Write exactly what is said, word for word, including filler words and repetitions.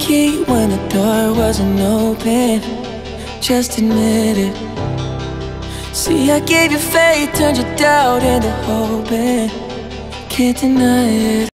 key when the door wasn't open. Just admit it. See, I gave you faith, turned your doubt into hope, and can't deny it.